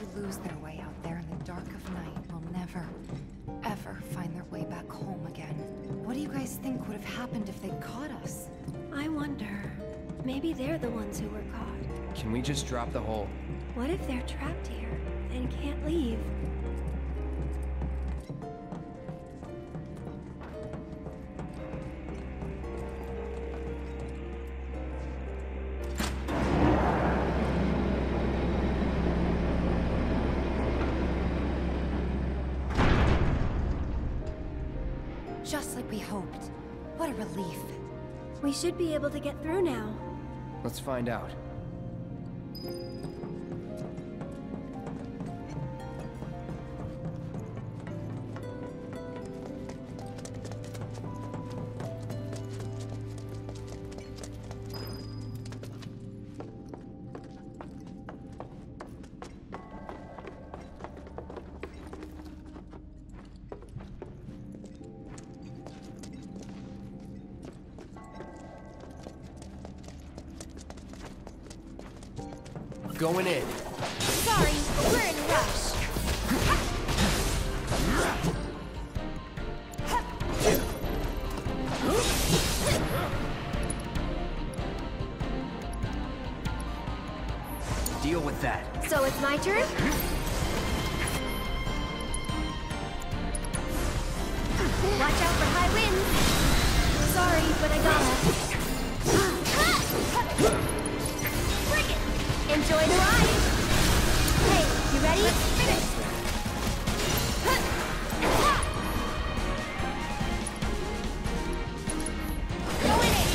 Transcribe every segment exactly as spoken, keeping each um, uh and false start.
who lose their way out there in the dark of night will never, ever find their way back home again. What do you guys think would have happened if they caught us? I wonder. Maybe they're the ones who were caught. Can we just drop the whole... What if they're trapped here and can't leave? Just like we hoped. What a relief. We should be able to get through now. Let's find out. Going in. Sorry, we're in a rush. Deal with that. So it's my turn? Watch out for high winds. Sorry, but I gotta. Enjoy the ride! Hey, you ready? Let's finish! Go in it!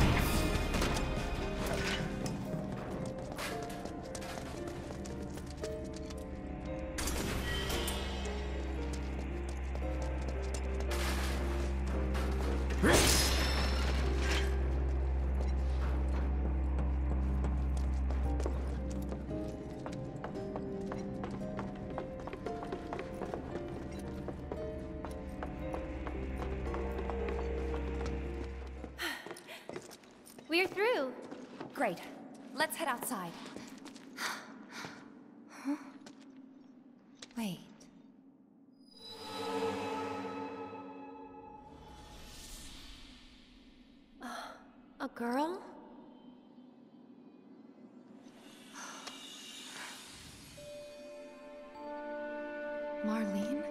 We're through. Great. Let's head outside. Huh? Wait. A girl? Marlene?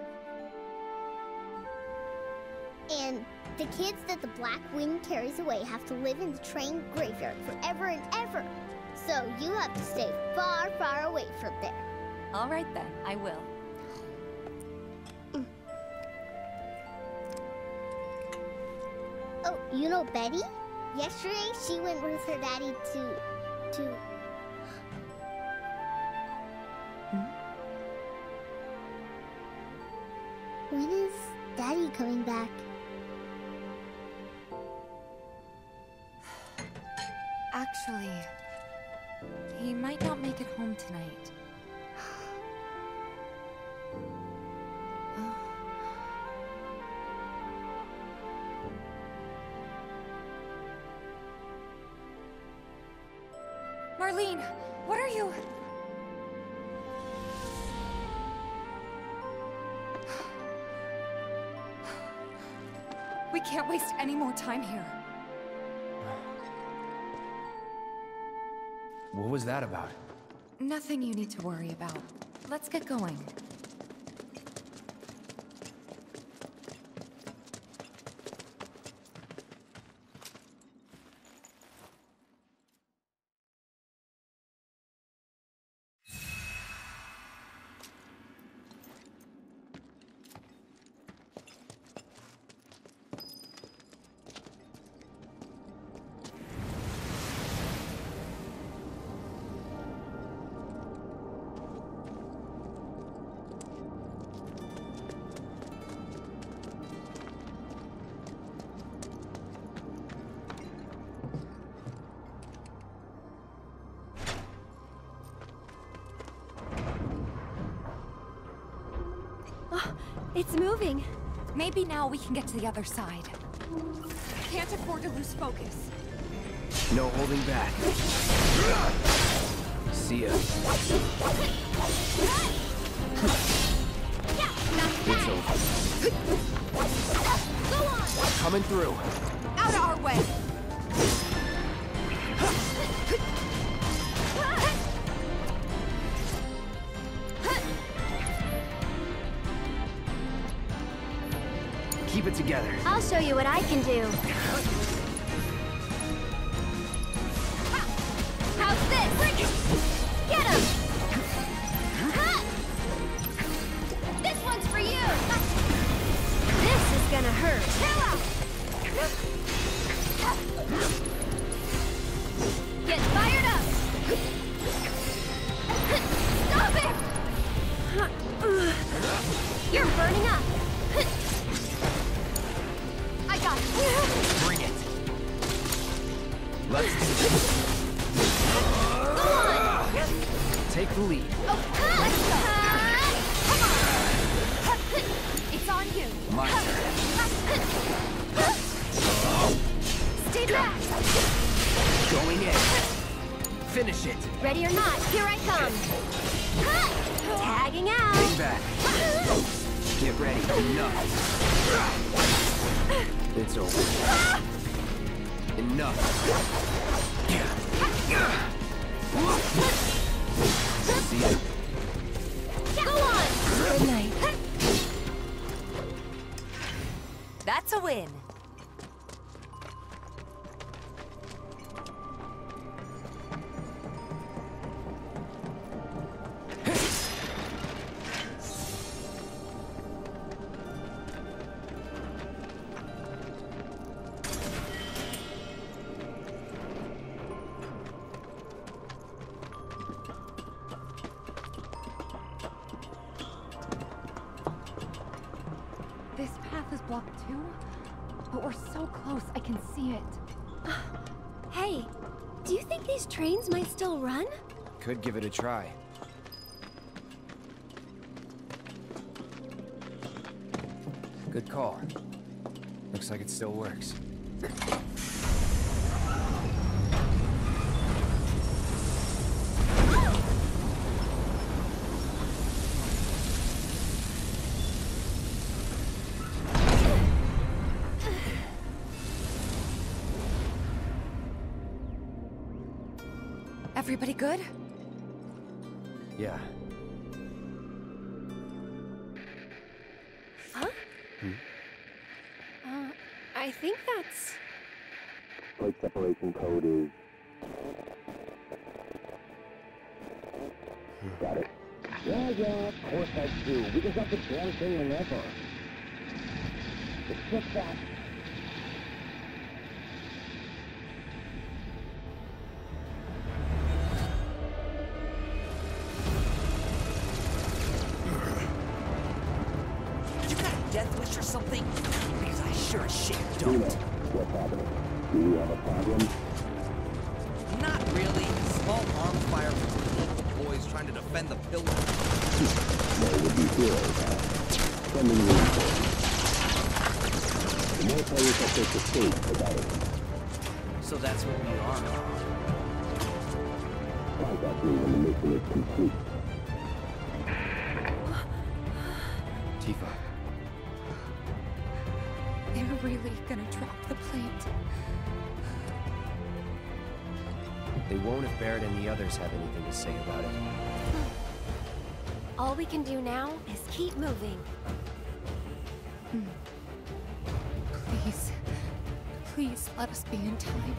And the kids that the Black Wind carries away have to live in the train graveyard forever and ever. So you have to stay far, far away from there. All right then, I will. Mm. Oh, you know Betty? Yesterday she went with her daddy to... to... Hmm? When is Daddy coming back? Actually, he might not make it home tonight. Marlene, what are you? We can't waste any more time here. What was that about? Nothing you need to worry about. Let's get going. It's moving. Maybe now we can get to the other side. Can't afford to lose focus. No holding back. See ya. It's over. Go on! Coming through. Out of our way! Keep it together. I'll show you what I can do. How's this? Get him! This one's for you! This is gonna hurt. Chill out! Get fired up! Stop it! You're burning up! I got it! Bring it. Let's do this. Go on! Take the lead. Oh, let's go! Come on! It's on you! My turn. Stay back! Going in. Finish it. Ready or not, here I come! Tagging out! Bring back. Get ready. Enough. It's over. Enough. See ya. Go on! Good night. That's a win. This path is blocked too, but we're so close I can see it. Hey, do you think these trains might still run? Could give it a try. Good call. Looks like it still works. Everybody good? Yeah. Huh? Hmm? Uh, I think that's... Plate separation code is... Got it. Yeah, yeah, of course I do. We just got the damn thing whenever. It's just that... You got a death wish or something? Because I sure as shit don't. What's happening? Do you have a problem? Not really. Small arms fire from some local boys trying to defend the pillar. There would be heroes, huh? Sending reinforcements. The more players that take the stage, the better. So that's what we are. Contact me when the mission is complete. Tifa. They're really gonna drop the plate. They won't if Barrett and the others have anything to say about it. All we can do now is keep moving. Please, please let us be in time.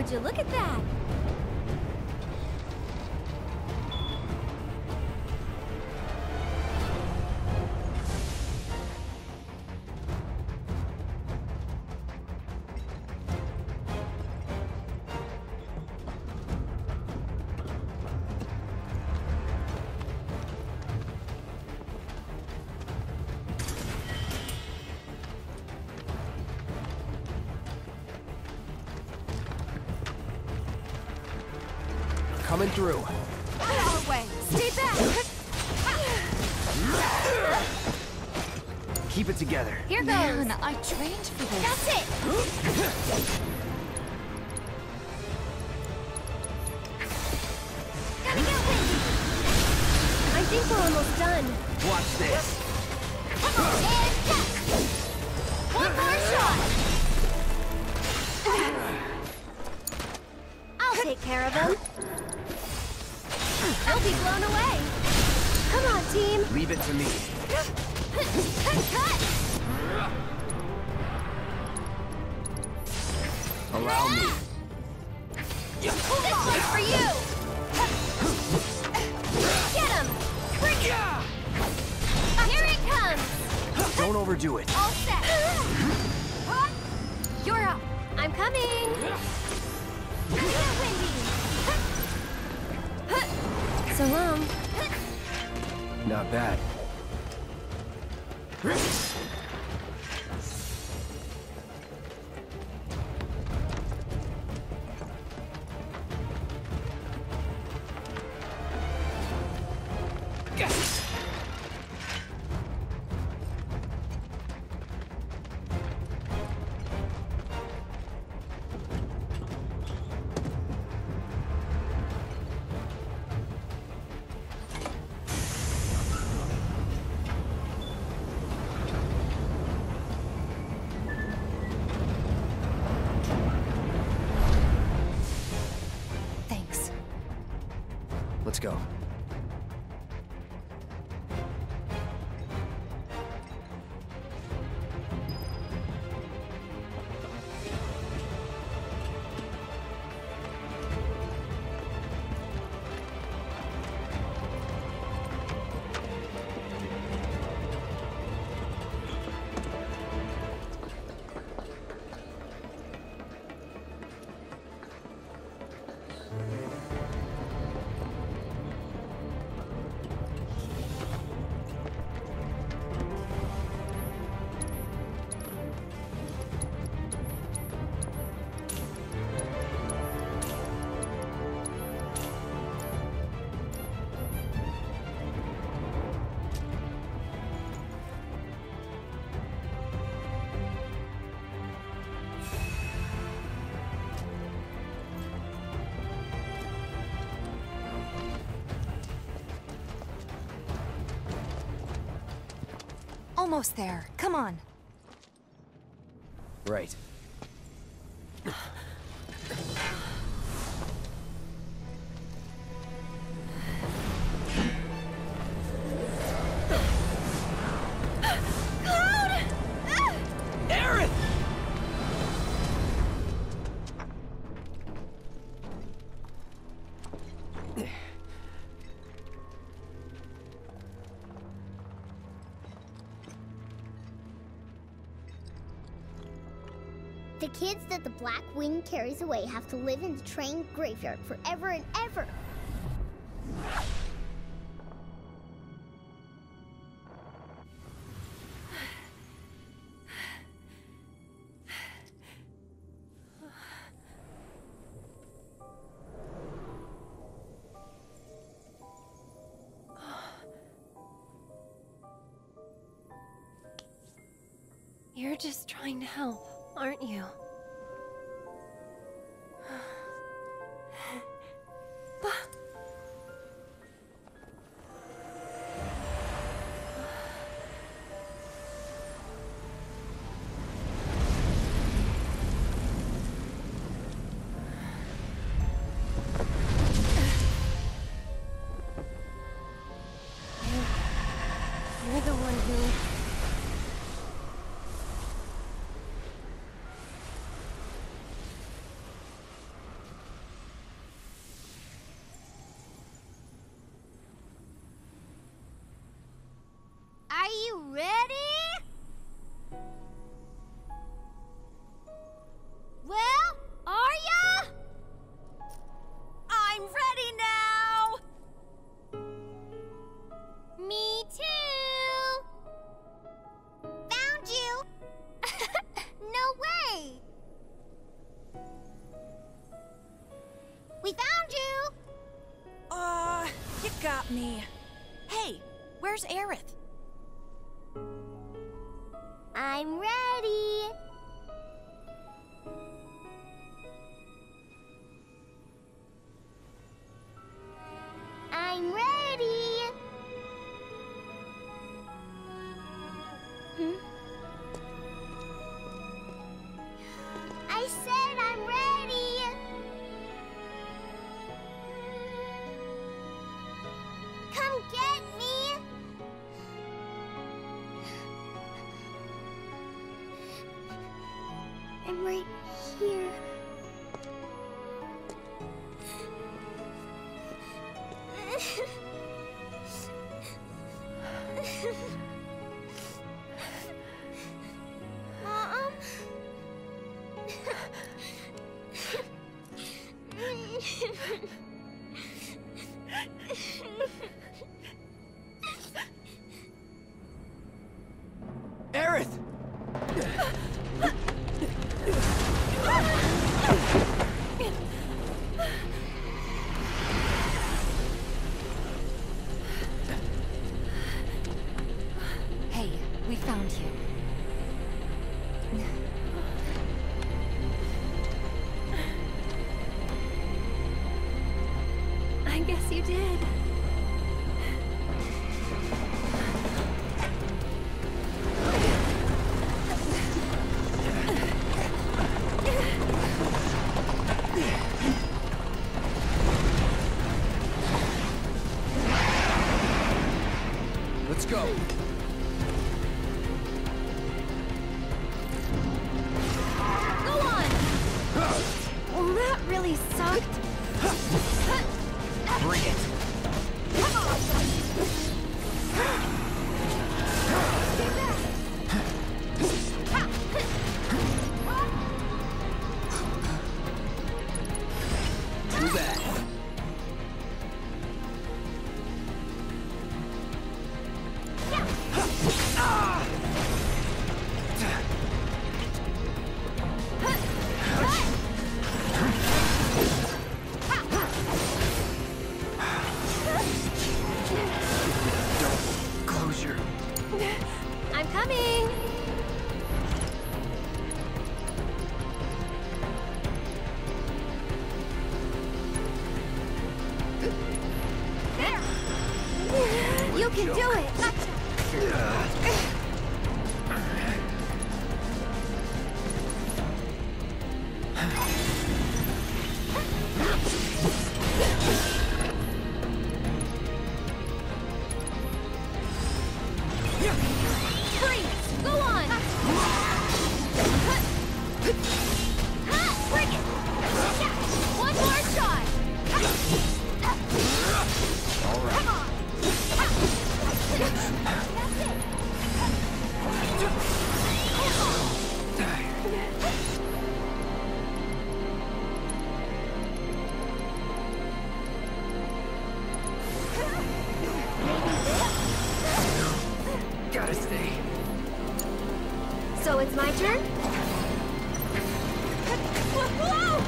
Would you look at that? Coming through. Our way. Stay back. Keep it together. Here goes. Man, I trained for this. That's it. Gotta get windy. I think we're almost done. Watch this. And tap. One more shot. I'll take care of him. They'll be blown away. Come on, team. Leave it to me. Cut. Allow me. This one's for you. Get him. Here it comes. Don't overdo it. All set. You're up. I'm coming. Get windy. So long. Not bad. Thanks. Let's go. Almost there. Come on. Right. Aaron! The kids that the Black Wing carries away have to live in the train graveyard forever and ever. You're just trying to help, aren't you? You're the one who... Where's Aerith? I'm ready. I'm ready. Hmm? I said I'm ready. Come get me. I'm right here. Mom? Aerith! Hey, we found you. I guess you did. Let's go. Go on! Well, that really sucked. Bring it. Come on! Too bad. Closure. I'm coming! There! You can do it! Freeze! Go on! Bring it! One more shot! All right. Come on! That's it! Gotta stay. So it's my turn? Whoa!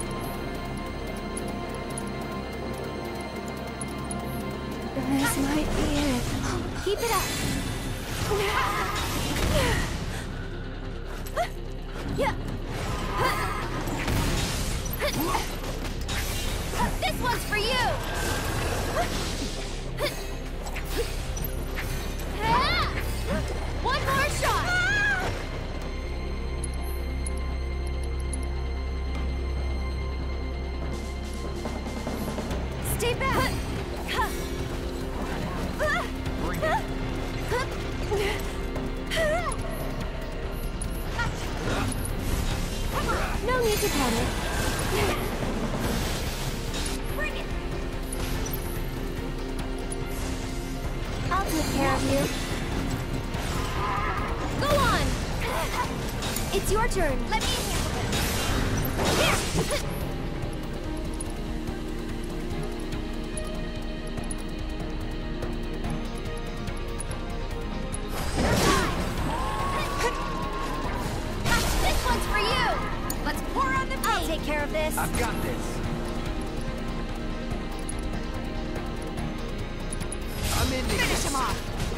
This might be it. Keep it up. Yeah. This one's for you. One more shot. Stay back. Bring it. No need to panic. Bring it. I'll take care of you. Go on. It's your turn. Let me handle it. Here. This one's for you. Let's pour on the paint. I'll take care of this. I've got this. I'm in. Finish him off.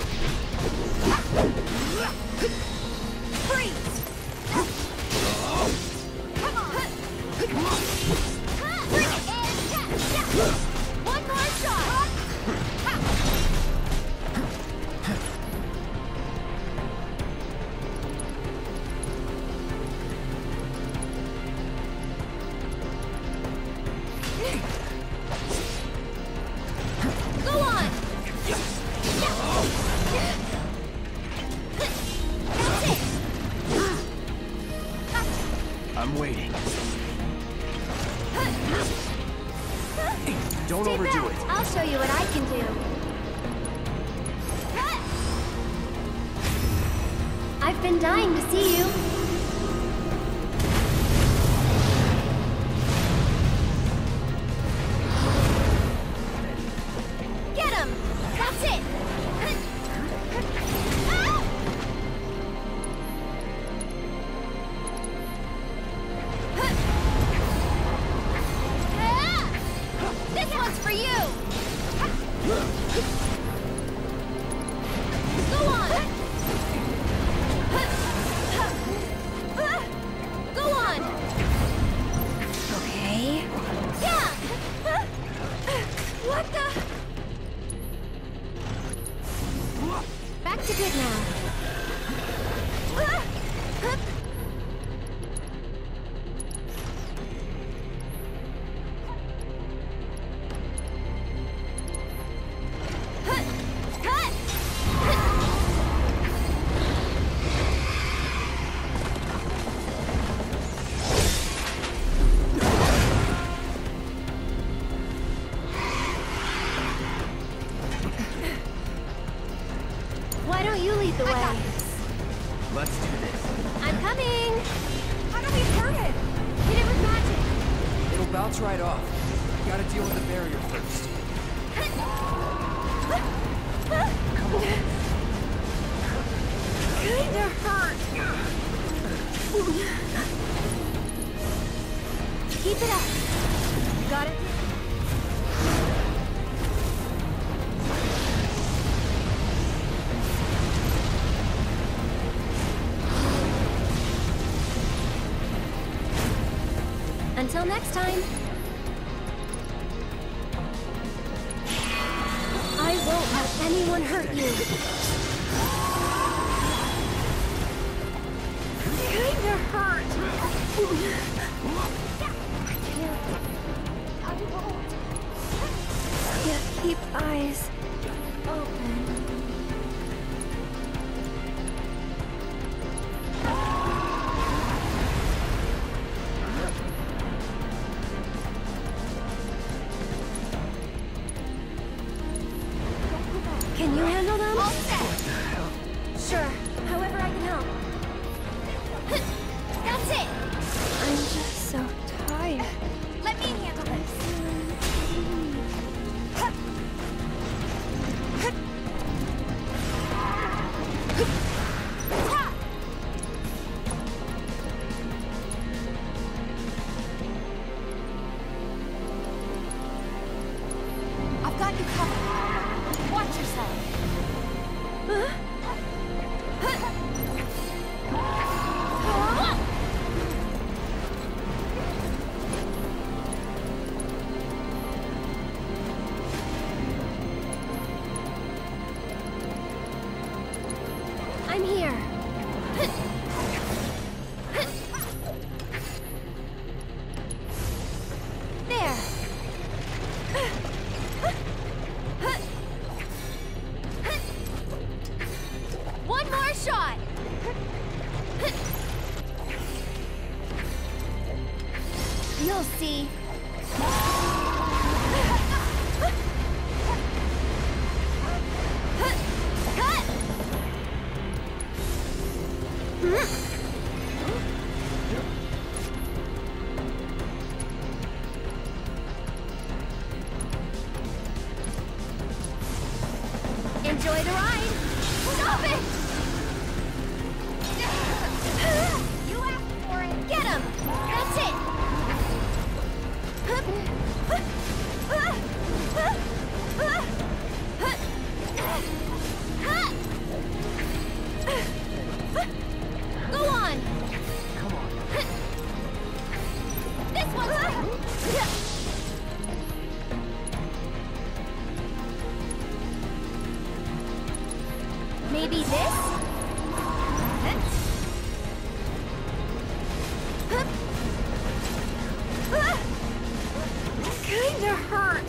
I'm waiting. Don't Stay overdo back. it. I'll show you what I can do. I've been dying to see you. Get him! That's it! This one's for you! Go on! Go on! Okay. Yeah! What the? Back to good now. Why don't you lead the way? Let's do this. I'm coming! How do we turn it? Hit it with magic! It'll bounce right off. You gotta deal with the barrier first. Kinda hurt. Keep it up. Got it? Until next time. I won't let anyone hurt you. Kinda hurt. I won't. Yeah, keep eyes open. Can you handle them? All set. Sure. However I can help. That's it. I'm just so tired. Let me handle this. I've got you covered. Watch yourself. I'm here. There. One more shot. You'll see. Enjoy the ride. Stop it! You asked for it. Get him. That's it. Go on. Come on. This one's maybe this? Kinda hurt.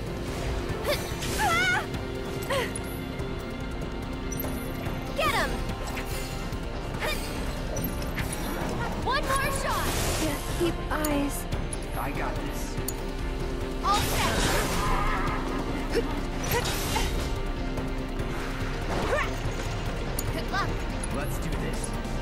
Get him! One more shot! keep eyes. I got this. All set. Good luck. Let's do this.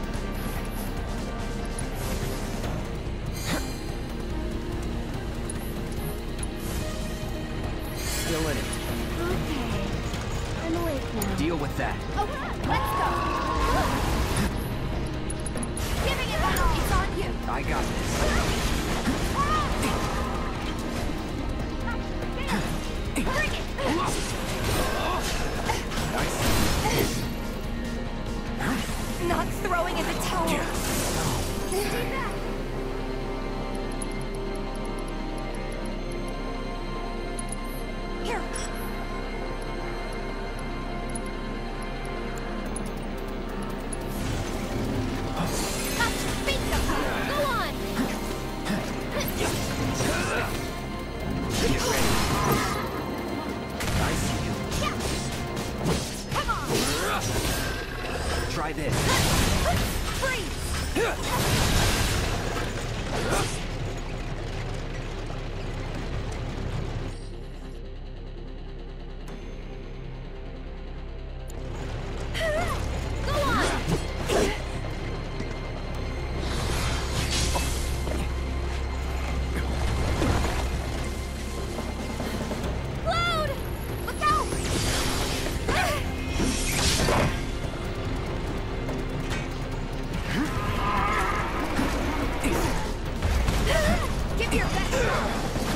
Still in it. Okay. I'm awake now. Deal with that. Okay, let's go. Giving it my all. It's on you. I got this. Bring it. Nice. Not throwing in the towel. Stay back. Here. Bingo. Go on. Get ready. I see you. Come on. Try this. Freeze. Go on. Load. Look out. Give me your best shot.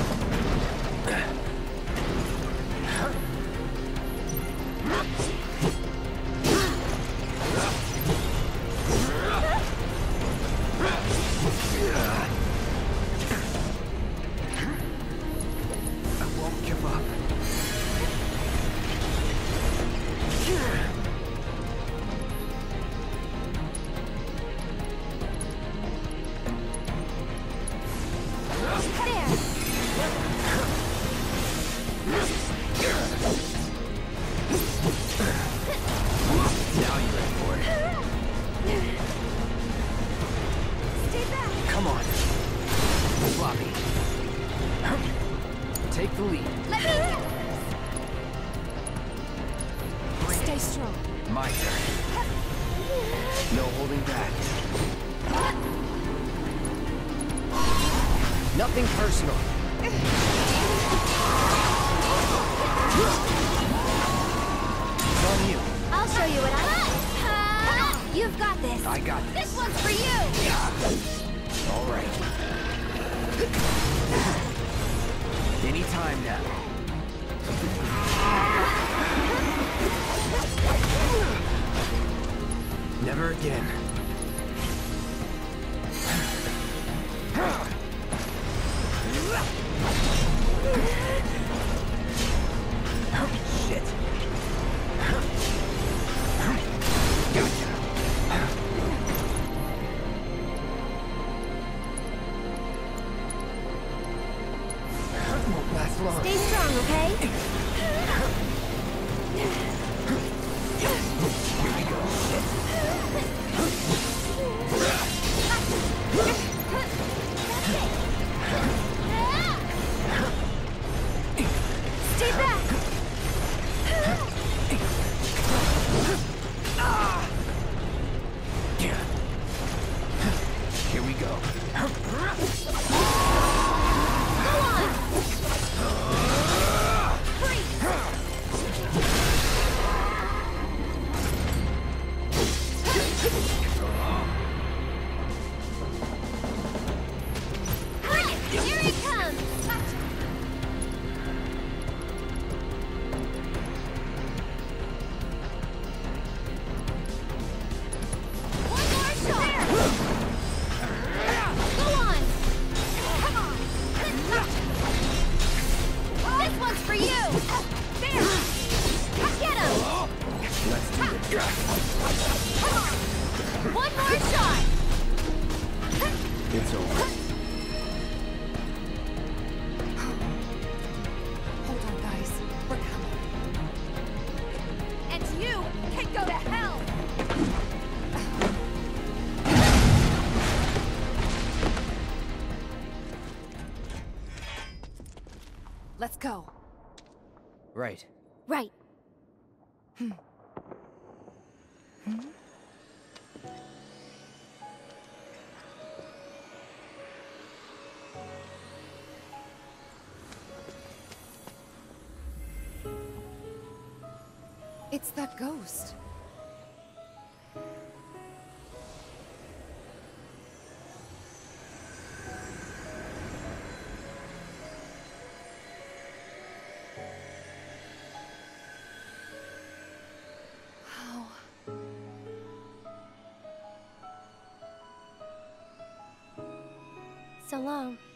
I won't give up. Now you're ready for it. Stay back. Come on. Floppy. Take the lead. Let me handle this. Stay strong. My turn. No holding back. Nothing personal. It's on you. I'll show you what I got. You've got this. I got this. This one's for you. All right. Anytime now. Never again. Shit. Gotcha. Won't last long. Stay strong, okay? Here we go. Stay back. Here we go. Here he comes. One more shot. Go on. Come on. This one's for you. There. Get him. Let's do it. Come on. One more shot. It's over. Hold on, guys. We're coming. And you can go to hell. go. Right. Right. It's that ghost. How? So long.